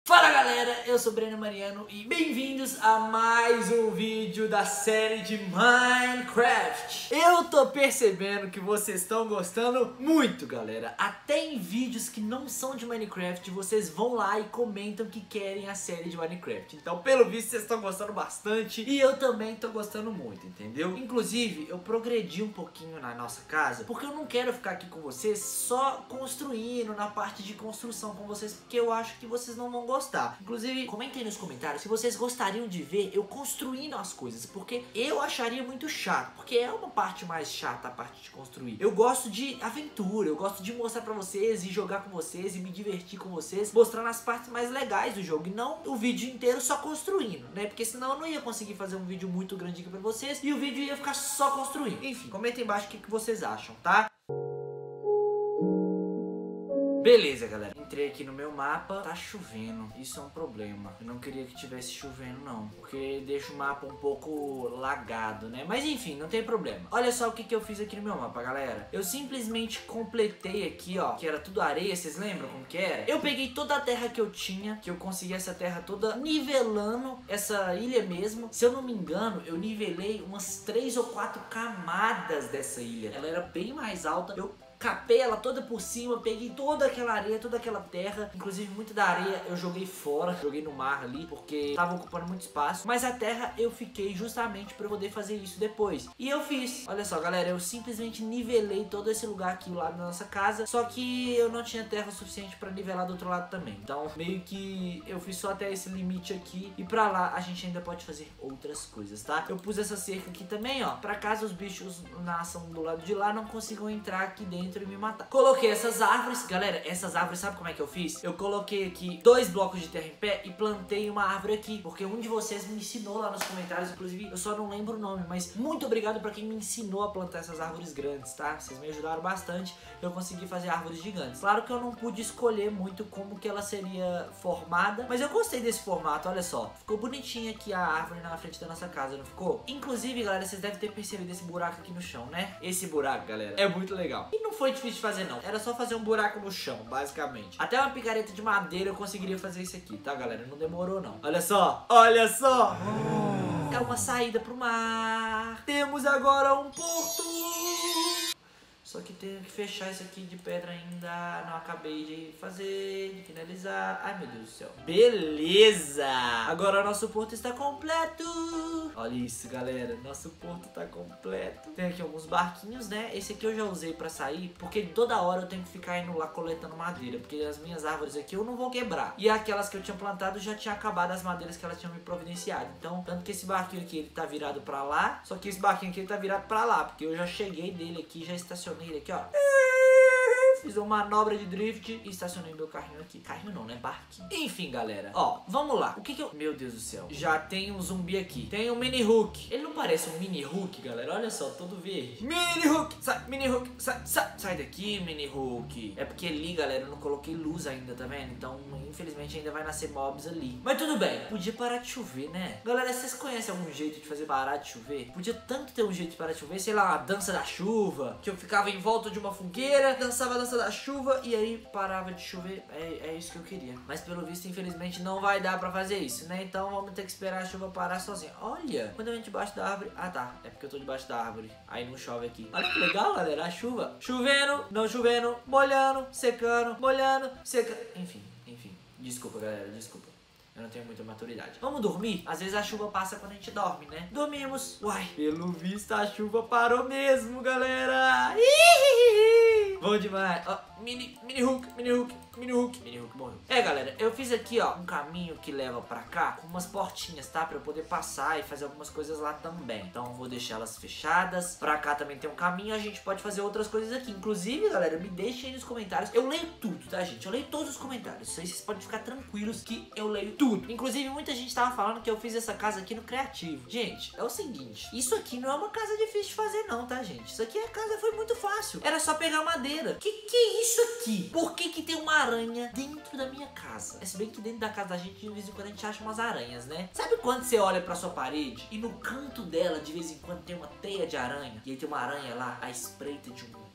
Fala galera, eu sou Breno Mariano e bem-vindos a mais um vídeo da série de Minecraft. Eu tô percebendo que vocês estão gostando muito, galera. Até em vídeos que não são de Minecraft, vocês vão lá e comentam que querem a série de Minecraft. Então, pelo visto, vocês estão gostando bastante e eu também tô gostando muito, entendeu? Inclusive, eu progredi um pouquinho na nossa casa, porque eu não quero ficar aqui com vocês só construindo na parte de construção com vocês, porque eu acho que vocês não vão gostar. Inclusive, comentem nos comentários se vocês gostariam de ver eu construindo as coisas, porque eu acharia muito chato, porque é uma parte mais chata a parte de construir. Eu gosto de aventura, eu gosto de mostrar pra vocês e jogar com vocês e me divertir com vocês, mostrando as partes mais legais do jogo e não o vídeo inteiro só construindo, né? Porque senão eu não ia conseguir fazer um vídeo muito grande aqui pra vocês e o vídeo ia ficar só construindo. Enfim, comentem embaixo o que vocês acham, tá? Beleza, galera, entrei aqui no meu mapa, tá chovendo, isso é um problema. Eu não queria que tivesse chovendo não, porque deixa o mapa um pouco lagado, né? Mas enfim, não tem problema. Olha só o que eu fiz aqui no meu mapa, galera. Eu simplesmente completei aqui, ó, que era tudo areia, vocês lembram como que era? Eu peguei toda a terra que eu tinha, que eu consegui essa terra toda nivelando essa ilha mesmo. Se eu não me engano, eu nivelei umas 3 ou 4 camadas dessa ilha. Ela era bem mais alta, eu capei ela toda por cima, peguei toda aquela areia, toda aquela terra. Inclusive muita da areia eu joguei fora, joguei no mar ali, porque tava ocupando muito espaço. Mas a terra eu fiquei justamente pra poder fazer isso depois. E eu fiz. Olha só, galera, eu simplesmente nivelei todo esse lugar aqui, o lado da nossa casa. Só que eu não tinha terra suficiente pra nivelar do outro lado também. Então meio que eu fiz só até esse limite aqui. E pra lá a gente ainda pode fazer outras coisas, tá? Eu pus essa cerca aqui também, ó, pra caso os bichos nasçam do lado de lá, não consigam entrar aqui dentro e me matar. Coloquei essas árvores, galera, essas árvores, sabe como é que eu fiz? Eu coloquei aqui 2 blocos de terra em pé e plantei uma árvore aqui, porque um de vocês me ensinou lá nos comentários, inclusive eu só não lembro o nome, mas muito obrigado pra quem me ensinou a plantar essas árvores grandes, tá? Vocês me ajudaram bastante, eu consegui fazer árvores gigantes. Claro que eu não pude escolher muito como que ela seria formada, mas eu gostei desse formato, olha só. Ficou bonitinha aqui a árvore na frente da nossa casa, não ficou? Inclusive, galera, vocês devem ter percebido esse buraco aqui no chão, né? Esse buraco, galera, é muito legal. E não foi difícil de fazer não, era só fazer um buraco no chão, basicamente. Até uma picareta de madeira eu conseguiria fazer isso aqui, tá, galera? Não demorou não. Olha só, olha só. É uma saída pro mar. Temos agora um porto. Só que tenho que fechar isso aqui de pedra ainda. Não acabei de fazer, de finalizar. Ai, meu Deus do céu. Beleza! Agora nosso porto está completo. Olha isso, galera. Nosso porto está completo. Tem aqui alguns barquinhos, né? Esse aqui eu já usei pra sair, porque toda hora eu tenho que ficar indo lá coletando madeira, porque as minhas árvores aqui eu não vou quebrar. E aquelas que eu tinha plantado já tinha acabado as madeiras que elas tinham me providenciado. Então, tanto que esse barquinho aqui, ele tá virado pra lá. Só que esse barquinho aqui, ele tá virado pra lá, porque eu já cheguei dele aqui, já estacionei ele aqui, ó. Fiz uma manobra de drift e estacionei meu carrinho aqui. Carrinho não, né? Barquinho. Enfim, galera. Ó, vamos lá. O que que eu... Meu Deus do céu. Já tem um zumbi aqui. Tem um mini Hulk. Ele não parece um mini Hulk, galera? Olha só, todo verde. Mini Hulk. Sai, mini Hulk. Sai, sai. Sai daqui, mini Hulk. É porque ali, galera, eu não coloquei luz ainda, tá vendo? Então, infelizmente, ainda vai nascer mobs ali. Mas tudo bem. Podia parar de chover, né? Galera, vocês conhecem algum jeito de fazer parar de chover? Podia tanto ter um jeito de parar de chover. Sei lá, a dança da chuva. Que eu ficava em volta de uma fogueira, dançava a dança da chuva e aí parava de chover. É isso que eu queria. Mas pelo visto, infelizmente, não vai dar pra fazer isso, né? Então vamos ter que esperar a chuva parar sozinha. Olha, quando eu entro debaixo da árvore... Ah, tá. É porque eu tô debaixo da árvore. Aí não chove aqui. Olha que legal, galera. A chuva. Chovendo, não chovendo, molhando, secando, molhando, secando. Enfim. Desculpa, galera. Desculpa. Eu não tenho muita maturidade. Vamos dormir? Às vezes a chuva passa quando a gente dorme, né? Dormimos. Uai, pelo visto a chuva parou mesmo, galera. Bom demais. Ó, mini Hulk morreu. É, galera, eu fiz aqui, ó, um caminho que leva pra cá com umas portinhas, tá? Pra eu poder passar e fazer algumas coisas lá também. Então eu vou deixar elas fechadas. Pra cá também tem um caminho, a gente pode fazer outras coisas aqui. Inclusive, galera, me deixem aí nos comentários. Eu leio tudo, tá, gente? Eu leio todos os comentários. Isso aí vocês podem ficar tranquilos que eu leio tudo. Inclusive, muita gente tava falando que eu fiz essa casa aqui no criativo. Gente, é o seguinte, isso aqui não é uma casa difícil de fazer não, tá, gente? Isso aqui, a casa foi muito fácil. Era só pegar madeira. Que é isso aqui? Por que tem uma aranha dentro da minha casa? É, se bem que dentro da casa da gente, de vez em quando, a gente acha umas aranhas, né? Sabe quando você olha pra sua parede e no canto dela, de vez em quando, tem uma teia de aranha? E aí tem uma aranha lá à espreita de um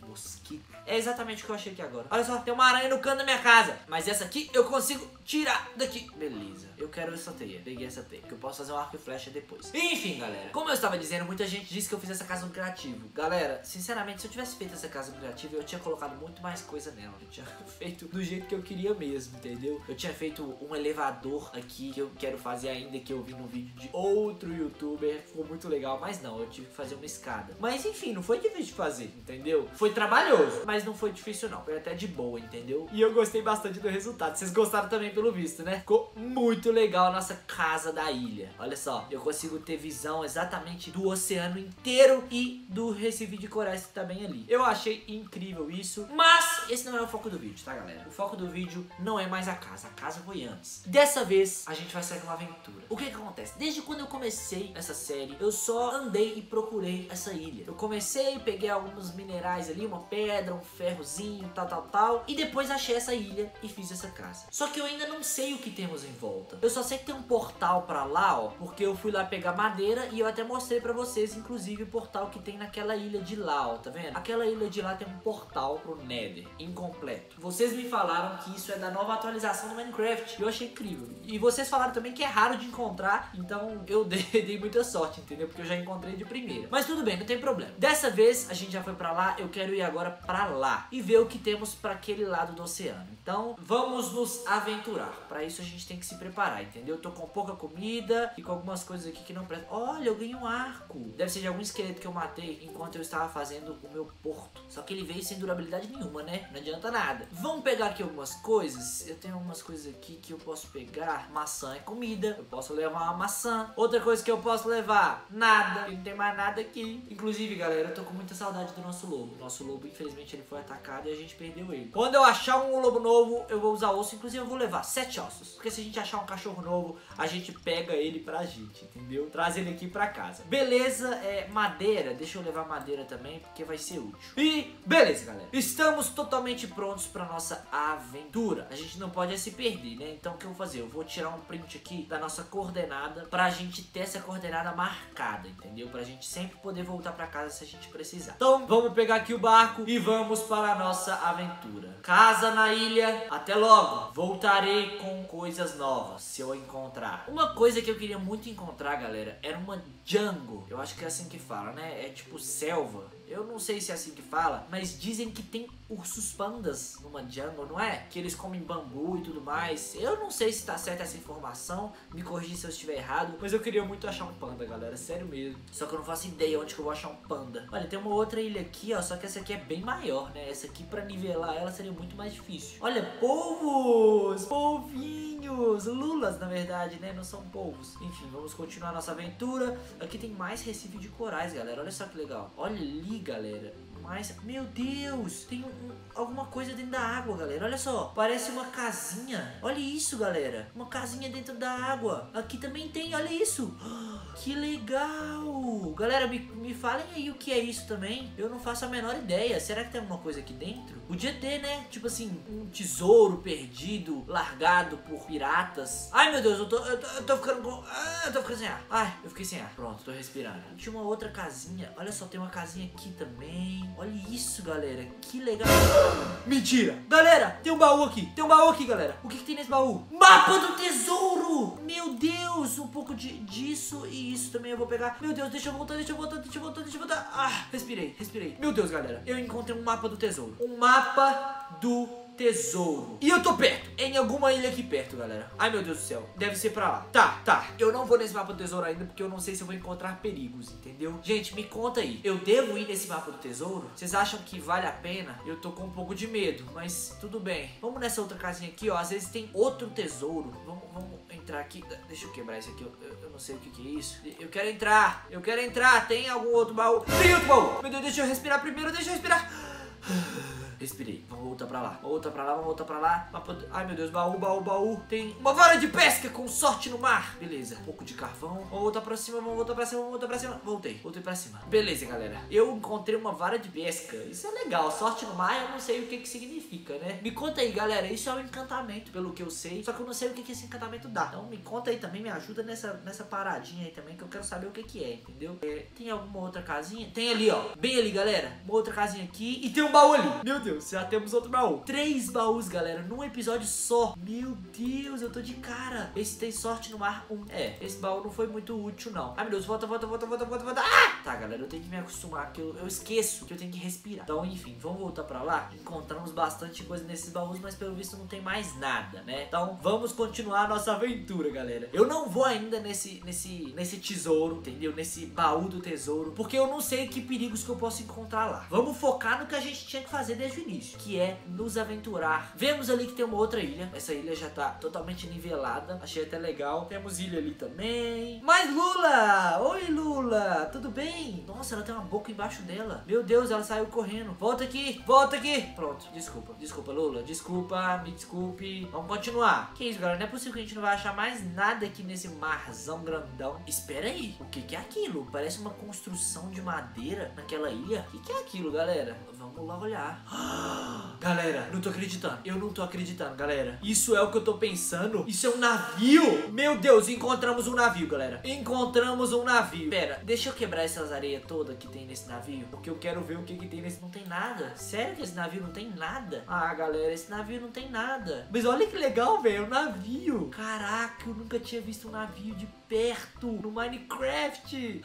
Mosquito. É exatamente o que eu achei aqui agora. Olha só, tem uma aranha no canto da minha casa. Mas essa aqui eu consigo tirar daqui. Beleza. Eu quero essa teia. Peguei essa teia, que eu posso fazer um arco e flecha depois. Enfim, galera. Como eu estava dizendo, muita gente disse que eu fiz essa casa no criativo. Galera, sinceramente, se eu tivesse feito essa casa no criativo, eu tinha colocado muito mais coisa nela. Eu tinha feito do jeito que eu queria mesmo, entendeu? Eu tinha feito um elevador aqui, que eu quero fazer ainda, que eu vi no vídeo de outro youtuber. Ficou muito legal, mas não, eu tive que fazer uma escada. Mas enfim, não foi difícil de fazer, entendeu? Foi trabalhoso, mas não foi difícil não. Foi até de boa, entendeu? E eu gostei bastante do resultado. Vocês gostaram também pelo visto, né? Ficou muito legal a nossa casa da ilha. Olha só, eu consigo ter visão exatamente do oceano inteiro e do Recife de Corais que tá bem ali. Eu achei incrível isso, mas esse não é o foco do vídeo, tá, galera? O foco do vídeo não é mais a casa foi antes. Dessa vez, a gente vai sair numa aventura. O que que acontece? Desde quando eu comecei essa série, eu só andei e procurei essa ilha. Eu comecei, peguei alguns minerais ali, uma pedra, um ferrozinho, tal, e depois achei essa ilha e fiz essa casa. Só que eu ainda não sei o que temos em volta. Eu só sei que tem um portal pra lá, ó, porque eu fui lá pegar madeira e eu até mostrei pra vocês, inclusive, o portal que tem naquela ilha de lá, ó, tá vendo? Aquela ilha de lá tem um portal pro Nether, incompleto. Vocês me falaram que isso é da nova atualização do Minecraft, e eu achei incrível. E vocês falaram também que é raro de encontrar, então eu dei muita sorte, entendeu? Porque eu já encontrei de primeira. Mas tudo bem, não tem problema. Dessa vez, a gente já foi pra lá, eu quero ir agora pra lá e ver o que temos pra aquele lado do oceano. Então, vamos nos aventurar. Pra isso, a gente tem que se preparar, entendeu? Eu tô com pouca comida e com algumas coisas aqui que não prestam. Olha, eu ganhei um arco. Deve ser de algum esqueleto que eu matei enquanto eu estava fazendo o meu porto. Só que ele veio sem durabilidade nenhuma, né? Não adianta nada. Vamos pegar aqui algumas coisas. Eu tenho algumas coisas aqui que eu posso pegar. Maçã é comida. Eu posso levar uma maçã. Outra coisa que eu posso levar, nada. Não tem mais nada aqui. Inclusive, galera, eu tô com muita saudade do nosso lobo. Nosso lobo, infelizmente, ele foi atacado e a gente perdeu ele. Quando eu achar um lobo novo, eu vou usar osso. Inclusive, eu vou levar 7 ossos. Porque se a gente achar um cachorro novo, a gente pega ele pra gente, entendeu? Traz ele aqui pra casa. Beleza, madeira. Deixa eu levar madeira também, porque vai ser útil. E beleza, galera. Estamos totalmente prontos pra nossa aventura. A gente não pode se perder, né? Então, o que eu vou fazer? Eu vou tirar um print aqui da nossa coordenada pra gente ter essa coordenada marcada, entendeu? Pra gente sempre poder voltar pra casa se a gente precisar. Então, vamos pegar aqui o barco e vamos para a nossa aventura. Casa na ilha. Até logo. Voltarei com coisas novas, se eu encontrar. Uma coisa que eu queria muito encontrar, galera, era uma jungle. Eu acho que é assim que fala, né? É tipo selva. Eu não sei se é assim que fala, mas dizem que tem ursos pandas numa jungle, não é? Que eles comem bambu e tudo mais. Eu não sei se tá certa essa informação, me corrija se eu estiver errado, mas eu queria muito achar um panda, galera, sério mesmo. Só que eu não faço ideia onde que eu vou achar um panda. Olha, tem uma outra ilha aqui, ó, só que essa aqui é bem maior, né? Essa aqui, pra nivelar ela, seria muito mais difícil. Olha, polvos! Polvinhos! Lulas, na verdade, né? Não são polvos. Enfim, vamos continuar nossa aventura. Aqui tem mais Recife de Corais, galera. Olha só que legal. Olha ali, galera. Mas, meu Deus, tem alguma coisa dentro da água, galera. Olha só, parece uma casinha. Olha isso, galera. Uma casinha dentro da água. Aqui também tem, olha isso. Que legal. Galera, me falem aí o que é isso também. Eu não faço a menor ideia. Será que tem alguma coisa aqui dentro? Podia ter, né? Tipo assim, um tesouro perdido, largado por piratas. Ai, meu Deus, eu tô ficando com... eu tô ficando sem ar. Ai, eu fiquei sem ar. Pronto, tô respirando. Tinha uma outra casinha. Olha só, tem uma casinha aqui também. Olha isso, galera. Que legal. Mentira. Galera, tem um baú aqui. Tem um baú aqui, galera. O que tem nesse baú? Mapa do tesouro. Meu Deus. Um pouco disso e isso também eu vou pegar. Meu Deus, deixa eu voltar. Ah, respirei. Meu Deus, galera. Eu encontrei um mapa do tesouro. Um mapa do tesouro. E eu tô perto. Em alguma ilha aqui perto, galera. Ai, meu Deus do céu. Deve ser pra lá. Tá. Eu não vou nesse mapa do tesouro ainda, porque eu não sei se eu vou encontrar perigos, entendeu? Gente, me conta aí. Eu devo ir nesse mapa do tesouro? Vocês acham que vale a pena? Eu tô com um pouco de medo, mas tudo bem. Vamos nessa outra casinha aqui, ó. Às vezes tem outro tesouro. Vamos entrar aqui. Deixa eu quebrar isso aqui. Eu não sei o que é isso. Eu quero entrar. Tem algum outro baú? Tem outro baú. Meu Deus, deixa eu respirar primeiro. Respirei. Vamos voltar pra lá. Vamos voltar pra lá, vamos voltar pra lá. Ai, meu Deus, baú, baú, baú. Tem uma vara de pesca com sorte no mar. Beleza. Um pouco de carvão. Vamos voltar pra cima, vamos voltar pra cima, vamos voltar pra cima. Voltei pra cima. Beleza, galera. Eu encontrei uma vara de pesca. Isso é legal. Sorte no mar, eu não sei o que significa, né? Me conta aí, galera. Isso é um encantamento, pelo que eu sei. Só que eu não sei o que esse encantamento dá. Então me conta aí também, me ajuda nessa paradinha aí também, que eu quero saber o que é, entendeu? Tem alguma outra casinha? Tem ali, ó. Bem ali, galera. Uma outra casinha aqui. E tem um baú ali. Meu Deus, já temos outro baú. 3 baús, galera, num episódio só. Meu Deus, eu tô de cara. Esse tem sorte no mar 1. Esse baú não foi muito útil, não. Ai, meu Deus, volta. Ah! Tá, galera, eu tenho que me acostumar, que eu esqueço que eu tenho que respirar. Então, enfim, vamos voltar pra lá. Encontramos bastante coisa nesses baús, mas pelo visto não tem mais nada, né? Então, vamos continuar a nossa aventura, galera. Eu não vou ainda nesse tesouro, entendeu? Nesse baú do tesouro, porque eu não sei que perigos que eu posso encontrar lá. Vamos focar no que a gente tinha que fazer desde o início, que é nos aventurar. Vemos ali que tem uma outra ilha. Essa ilha já tá totalmente nivelada. Achei até legal. Temos ilha ali também. Mas Lula! Oi, Lula! Tudo bem? Nossa, ela tem uma boca embaixo dela. Meu Deus, ela saiu correndo. Volta aqui! Volta aqui! Pronto, desculpa, Lula. Desculpa, me desculpe. Vamos continuar. Que isso, galera? Não é possível que a gente não vai achar mais nada aqui nesse marzão grandão. Espera aí. O que é aquilo? Parece uma construção de madeira naquela ilha. O que é aquilo, galera? Vamos lá olhar. Galera, não tô acreditando. Eu não tô acreditando, galera. Isso é o que eu tô pensando? Isso é um navio? Meu Deus, encontramos um navio, galera. Encontramos um navio. Pera, deixa eu quebrar essas areias todas que tem nesse navio, porque eu quero ver o que tem nesse. Não tem nada. Sério que esse navio não tem nada? Ah, galera, esse navio não tem nada. Mas olha que legal, velho, um navio. Caraca, eu nunca tinha visto um navio de perto no Minecraft.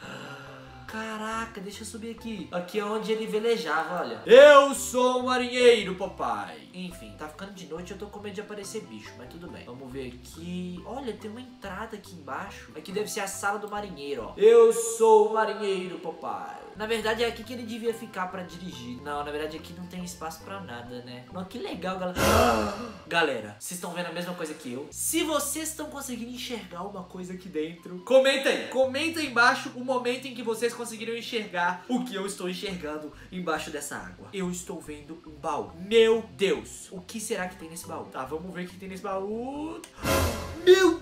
Caraca, deixa eu subir aqui. Aqui é onde ele velejava, olha. Eu sou o marinheiro, papai. Enfim, tá ficando de noite, eu tô com medo de aparecer bicho, mas tudo bem. Vamos ver aqui. Olha, tem uma entrada aqui embaixo. Aqui deve ser a sala do marinheiro, ó. Eu sou o marinheiro, papai. Na verdade é aqui que ele devia ficar pra dirigir. Não, na verdade aqui não tem espaço pra nada, né? Não, que legal, galera. Galera, vocês estão vendo a mesma coisa que eu? Se vocês estão conseguindo enxergar uma coisa aqui dentro, comenta aí. Comenta aí embaixo o momento em que vocês conseguiram enxergar o que eu estou enxergando embaixo dessa água. Eu estou vendo um baú. Meu Deus, o que será que tem nesse baú? Tá, vamos ver o que tem nesse baú. Meu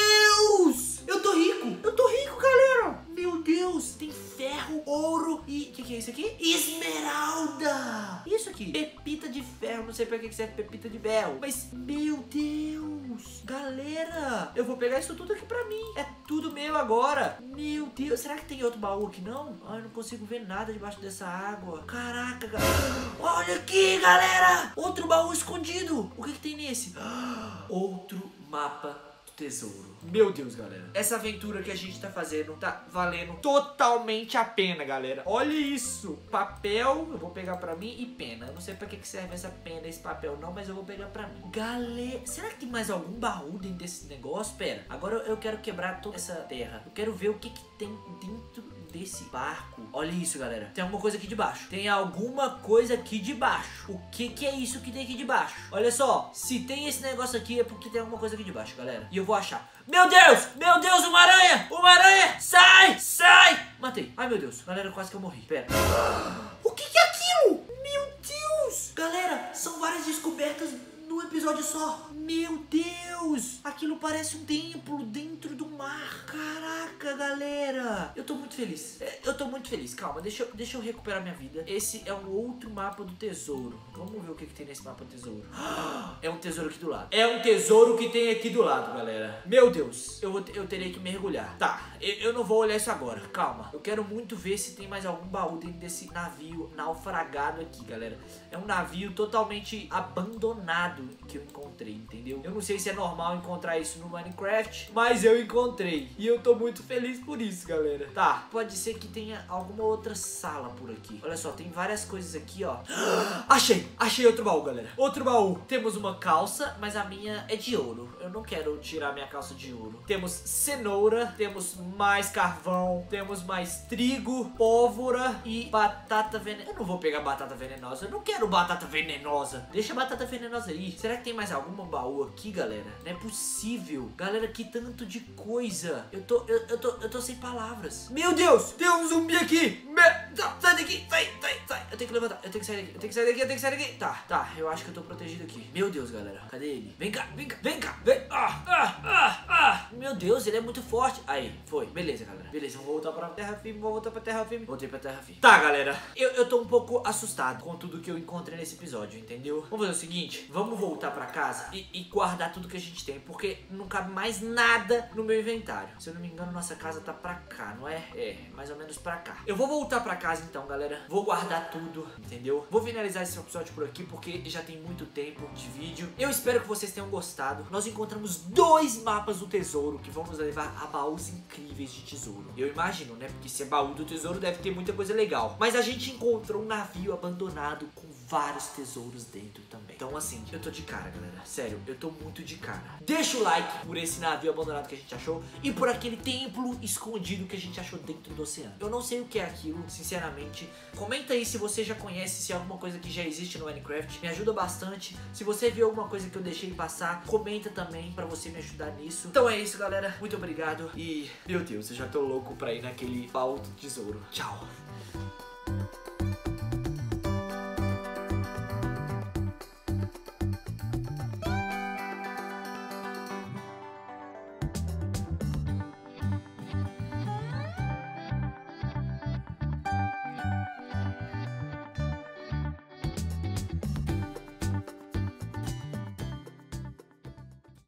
Deus! Eu tô rico, galera! Meu Deus, tem ferro, ouro e... O que é isso aqui? Esmeralda! Isso aqui, pepita de ferro. Não sei pra que serve pepita de ferro, mas, meu Deus! Galera, eu vou pegar isso tudo aqui pra mim. É tudo meu agora. Meu Deus, será que tem outro baú aqui, não? Ai, eu não consigo ver nada debaixo dessa água. Caraca, galera. Olha aqui, galera! Outro baú escondido. O que tem nesse? Outro mapa tesouro. Meu Deus, galera. Essa aventura que a gente tá fazendo tá valendo totalmente a pena, galera. Olha isso. Papel, eu vou pegar pra mim, e pena. Eu não sei pra que serve essa pena, esse papel não, mas eu vou pegar pra mim. Galera, será que tem mais algum baú dentro desse negócio? Pera, agora eu quero quebrar toda essa terra. Eu quero ver o que tem dentro desse barco. Olha isso, galera. Tem alguma coisa aqui debaixo. Tem alguma coisa aqui debaixo. O que é isso que tem aqui debaixo? Olha só. Se tem esse negócio aqui, é porque tem alguma coisa aqui debaixo, galera. E eu vou achar. Meu Deus! Meu Deus, uma aranha! Uma aranha! Sai! Sai! Matei. Ai, meu Deus. Galera, quase que eu morri. Pera. O que é aquilo? Meu Deus! Galera, são várias descobertas num episódio só. Meu Deus! Aquilo parece um templo dentro do mar. Caraca, galera. Eu tô muito feliz. Eu tô muito feliz. Calma, deixa eu recuperar minha vida. Esse é um outro mapa do tesouro. Vamos ver o que tem nesse mapa do tesouro. É um tesouro aqui do lado. É um tesouro que tem aqui do lado, galera. Meu Deus. Eu terei que mergulhar. Tá, eu não vou olhar isso agora. Calma. Eu quero muito ver se tem mais algum baú dentro desse navio naufragado aqui, galera. É um navio totalmente abandonado que eu encontrei, entendeu? Eu não sei se é normal encontrar isso no Minecraft, mas eu encontrei. E eu tô muito feliz por isso, galera. Tá, pode ser que tenha alguma outra sala por aqui. Olha só, tem várias coisas aqui, ó. Achei outro baú, galera. Outro baú. Temos uma calça, mas a minha é de ouro. Eu não quero tirar minha calça de ouro. Temos cenoura, temos mais carvão, temos mais trigo, pólvora e batata venenosa. Eu não vou pegar batata venenosa. Eu não quero batata venenosa. Deixa a batata venenosa aí. Será que tem mais algum baú aqui, galera? Não é possível. Galera, que tanto de coisa coisa. Eu tô sem palavras. Meu Deus, tem um zumbi aqui. Sai daqui, sai. Eu tenho que levantar, eu tenho que sair daqui, eu tenho que sair daqui. Tá, eu acho que eu tô protegido aqui. Meu Deus, galera, cadê ele? Vem cá. Meu Deus, ele é muito forte. Aí, foi. Beleza, galera. Beleza, vamos voltar pra terra firme, Voltei pra terra firme. Tá, galera, eu tô um pouco assustado com tudo que eu encontrei nesse episódio, entendeu? Vamos fazer o seguinte, vamos voltar pra casa e guardar tudo que a gente tem, porque não cabe mais nada no meu inventário. Se eu não me engano, nossa casa tá pra cá, não é? É, mais ou menos pra cá. Eu vou voltar pra casa então, galera. Vou guardar tudo, entendeu? Vou finalizar esse episódio por aqui, porque já tem muito tempo de vídeo. Eu espero que vocês tenham gostado. Nós encontramos 2 mapas do tesouro que vão nos levar a baús incríveis de tesouro. Eu imagino, né? Porque se é baú do tesouro, deve ter muita coisa legal. Mas a gente encontrou um navio abandonado com vários tesouros dentro também. Então assim, eu tô de cara, galera. Sério, eu tô muito de cara. Deixa o like por esse navio abandonado que a gente achou e por aquele templo escondido que a gente achou dentro do oceano. Eu não sei o que é aquilo, sinceramente. Comenta aí se você já conhece, se é alguma coisa que já existe no Minecraft. Me ajuda bastante. Se você viu alguma coisa que eu deixei passar, comenta também pra você me ajudar nisso. Então é isso, galera. Muito obrigado. E, meu Deus, eu já tô louco pra ir naquele baú do tesouro. Tchau.